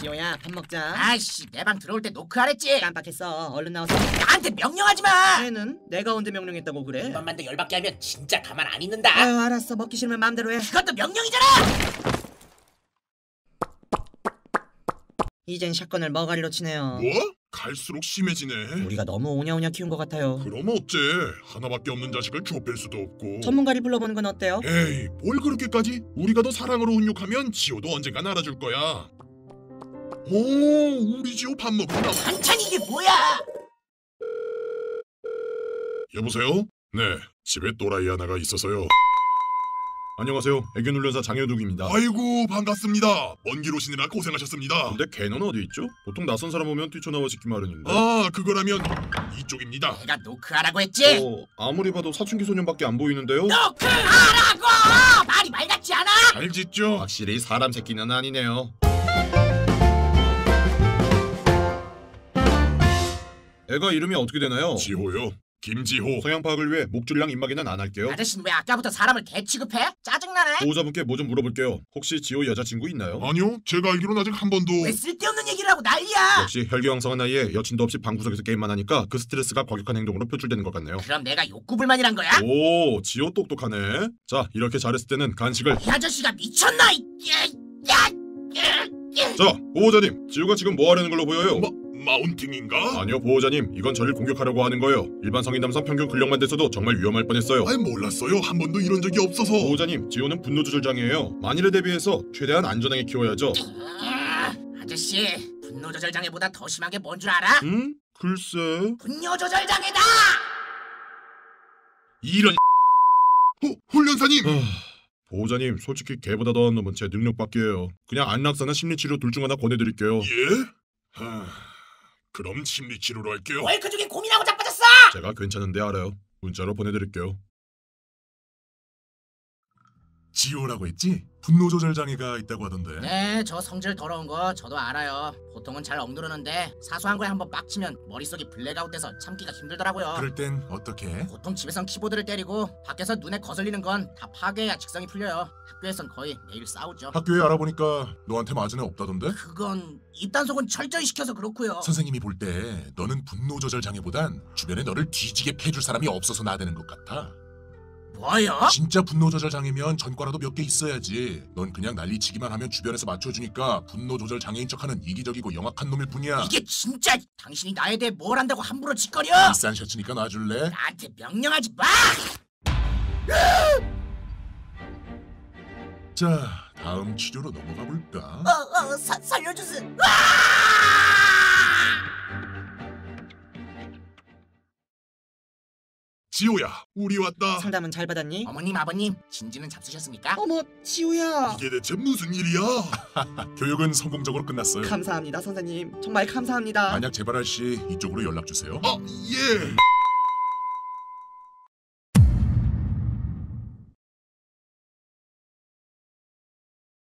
지호야, 밥 먹자. 아이씨, 내 방 들어올 때 노크하랬지. 깜빡했어. 얼른 나와서. 나한테 명령하지 마. 쟤는 내가 언제 명령했다고 그래? 이번만 더 열받게 하면 진짜 가만 안 있는다. 아유, 알았어. 먹기 싫으면 마음대로 해. 그것도 명령이잖아. 이젠 샷건을 머가리로 치네요. 뭐? 갈수록 심해지네. 우리가 너무 오냐오냐 키운 것 같아요. 그럼 어째? 하나밖에 없는 자식을 좁힐 수도 없고. 전문가를 불러보는 건 어때요? 에이, 뭘 그렇게까지? 우리가 더 사랑으로 훈육하면 지호도 언젠간 알아줄 거야. 오, 우리 지호 밥 먹으러 나와. 반찬 이게 뭐야? 여보세요? 네, 집에 또라이 하나가 있어서요. 안녕하세요, 애견훈련사 장효둑입니다. 아이고, 반갑습니다. 먼 길 오시느라 고생하셨습니다. 근데 걔는 어디 있죠? 보통 낯선 사람 오면 뛰쳐나와 시키 마련인데. 아, 그거라면 이쪽입니다. 내가 노크하라고 했지. 아무리 봐도 사춘기 소년밖에 안 보이는데요? 노크하라고! 말이 말 같지 않아? 잘 짓죠? 확실히 사람 새끼는 아니네요. 애가 이름이 어떻게 되나요? 지호요. 김지호. 성향 파악을 위해 목줄이랑 입마개는 안 할게요. 아저씨는 왜 아까부터 사람을 개 취급해? 짜증나네. 보호자분께 뭐 좀 물어볼게요. 혹시 지호 여자친구 있나요? 아니요, 제가 알기로는 아직 한 번도. 왜 쓸데없는 얘기를 하고 난리야? 역시 혈기왕성한 나이에 여친도 없이 방구석에서 게임만 하니까 그 스트레스가 과격한 행동으로 표출되는 것 같네요. 그럼 내가 욕구불만이란 거야? 오, 지호 똑똑하네. 자, 이렇게 잘했을 때는 간식을. 이 아저씨가 미쳤나? 자, 보호자님, 지호가 지금 뭐 하려는 걸로 보여요? 마운팅인가? 아니요, 보호자님, 이건 저를 공격하려고 하는 거예요. 일반 성인 남성 평균 근력만 됐어도 정말 위험할 뻔했어요. 아니, 몰랐어요. 한 번도 이런 적이 없어서. 보호자님, 지호는 분노 조절 장애예요. 만일에 대비해서 최대한 안전하게 키워야죠. 아저씨, 분노 조절 장애보다 더 심한 게 뭔 줄 알아? 글쎄. 분노 조절 장애다. 이런. 훈련사님. 보호자님, 솔직히 걔보다 더한 놈은 제 능력밖에요. 그냥 안락사나 심리치료 둘 중 하나 권해드릴게요. 예? 그럼 심리치료로 할게요. 뭘 그중에 고민하고 자빠졌어? 제가 괜찮은데 알아요. 문자로 보내드릴게요. 지호라고 했지? 분노 조절 장애가 있다고 하던데. 네, 저 성질 더러운 거 저도 알아요. 보통은 잘 억누르는데 사소한 거에 한번 빡치면 머릿속이 블랙아웃돼서 참기가 힘들더라고요. 그럴 땐 어떻게? 보통 집에선 키보드를 때리고 밖에서 눈에 거슬리는 건 다 파괴해야 직성이 풀려요. 학교에선 거의 매일 싸우죠. 학교에 알아보니까 너한테 맞은 애 없다던데? 그건 입단속은 철저히 시켜서 그렇고요. 선생님이 볼 때 너는 분노 조절 장애보단 주변에 너를 뒤지게 패줄 사람이 없어서 나대는 것 같아. 뭐요? 진짜 분노 조절 장애면 전과라도 몇 개 있어야지. 넌 그냥 난리치기만 하면 주변에서 맞춰주니까 분노 조절 장애인 척하는 이기적이고 영악한 놈일 뿐이야. 이게 진짜 당신이 나에 대해 뭘 안다고 함부로 짓거려? 비싼 셔츠니까 놔줄래? 나한테 명령하지 마! 자, 다음 치료로 넘어가 볼까? 살려주세요. 지호야, 우리 왔다. 상담은 잘 받았니? 어머님, 아버님, 진지는 잡수셨습니까? 어머, 지호야. 이게 대체 무슨 일이야? 교육은 성공적으로 끝났어요. 감사합니다, 선생님. 정말 감사합니다. 만약 재발할 시 이쪽으로 연락 주세요. 예.